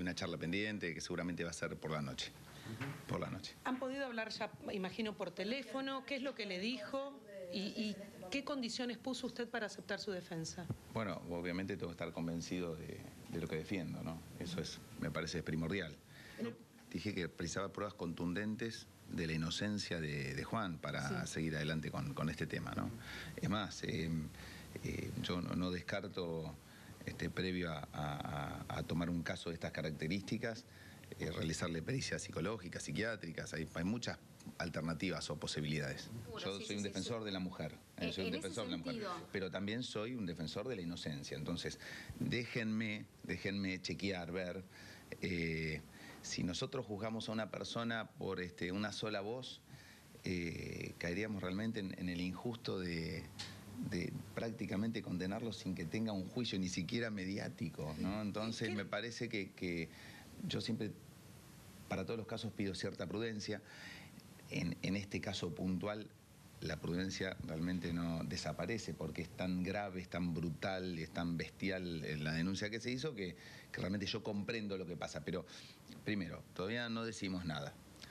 una charla pendiente que seguramente va a ser por la noche. Por la noche. ¿Han podido hablar ya, imagino, por teléfono? ¿Qué es lo que le dijo? ¿Y qué condiciones puso usted para aceptar su defensa? Bueno, obviamente tengo que estar convencido de lo que defiendo, ¿no? Eso me parece primordial. Dije que precisaba pruebas contundentes de la inocencia de Juan para seguir adelante con este tema, ¿no? Es más, yo no descarto, previo a tomar un caso de estas características, realizarle pericias psicológicas, psiquiátricas, hay muchas alternativas o posibilidades. Yo soy un defensor de la mujer, soy un defensor de la mujer, pero también soy un defensor de la inocencia. Entonces, déjenme chequear, ver, si nosotros juzgamos a una persona por una sola voz, caeríamos realmente en el injusto de prácticamente condenarlo sin que tenga un juicio ni siquiera mediático, ¿no? Entonces me parece que yo siempre, para todos los casos, pido cierta prudencia. En este caso puntual, la prudencia realmente no desaparece porque es tan grave, es tan brutal, es tan bestial la denuncia que se hizo que realmente yo comprendo lo que pasa. Pero, primero, todavía no decimos nada.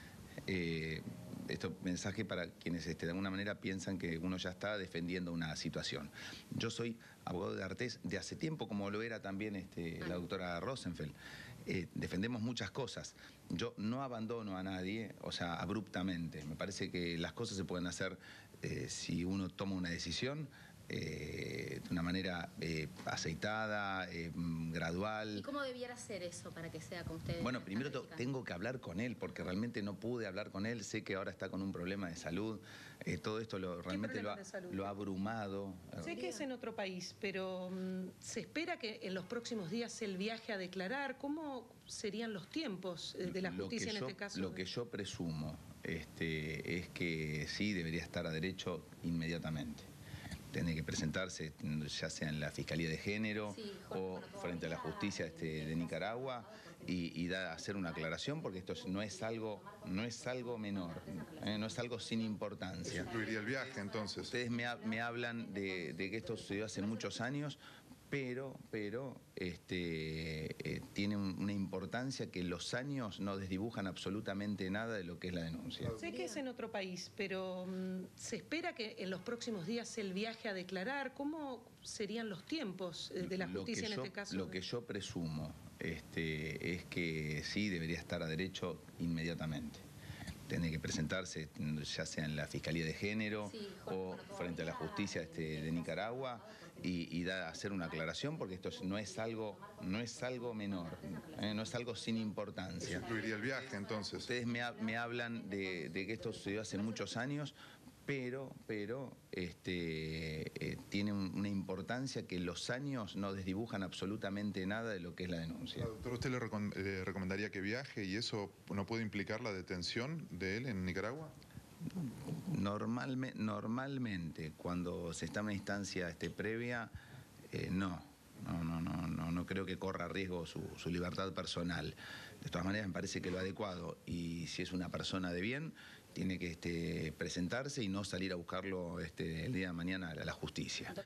Esto mensaje para quienes de alguna manera piensan que uno ya está defendiendo una situación. Yo soy abogado de D'Artés de hace tiempo, como lo era también la doctora Rosenfeld. Defendemos muchas cosas. Yo no abandono a nadie, o sea, abruptamente. Me parece que las cosas se pueden hacer si uno toma una decisión de una manera aceitada, gradual. ¿Y cómo debiera ser eso para que sea con ustedes? Bueno, primero tengo que hablar con él, porque realmente no pude hablar con él. Sé que ahora está con un problema de salud. Todo esto realmente lo ha abrumado. Sé que es en otro país, pero ¿se espera que en los próximos días él viaje a declarar? ¿Cómo serían los tiempos de la justicia en este caso? Lo que yo presumo es que sí debería estar a derecho inmediatamente. Tiene que presentarse ya sea en la Fiscalía de Género o frente a la justicia de Nicaragua y hacer una aclaración, porque esto no es algo menor, no es algo sin importancia. ¿Eso incluiría el viaje entonces? Ustedes me hablan de que esto sucedió hace muchos años, pero tiene una importancia que los años no desdibujan absolutamente nada de lo que es la denuncia. Sé que es en otro país, pero ¿se espera que en los próximos días él viaje a declarar? ¿Cómo serían los tiempos de la justicia en este caso? Lo que yo presumo es que sí debería estar a derecho inmediatamente. Tiene que presentarse ya sea en la Fiscalía de Género o frente a la justicia de Nicaragua y hacer una aclaración, porque esto no es algo menor, no es algo sin importancia. ¿Eso incluiría el viaje entonces? Ustedes me hablan de que esto sucedió hace muchos años, pero tiene una importancia que los años no desdibujan absolutamente nada de lo que es la denuncia. Doctor, ¿usted le recomendaría que viaje y eso no puede implicar la detención de él en Nicaragua? Normalmente, cuando se está en una instancia previa, no creo que corra riesgo su libertad personal. De todas maneras, me parece que lo adecuado, y si es una persona de bien, tiene que presentarse y no salir a buscarlo el día de mañana a la justicia.